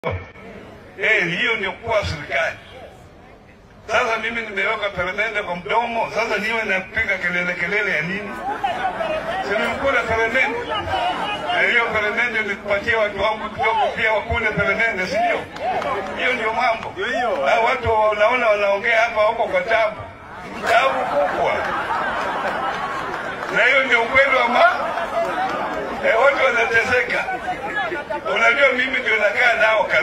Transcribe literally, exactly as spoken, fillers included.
Eh, hiyo ndio kuwa serikali. Sasa mimi nimeweka peremende kwa mdomo, sasa niwe napiga kelele kelele ya nini? Sina mkula peremende. Na hiyo peremende nikupatia watu wangu kidogo pia wakule peremende, si ndio? Hiyo ndio mambo. Na watu wanaona wanaongea hapa huko kwa tabu. Tabu kubwa. Na hiyo ndio ukweli wa mambo. Eh, watu wanateseka. Unajua mimi ndio nakaa nao.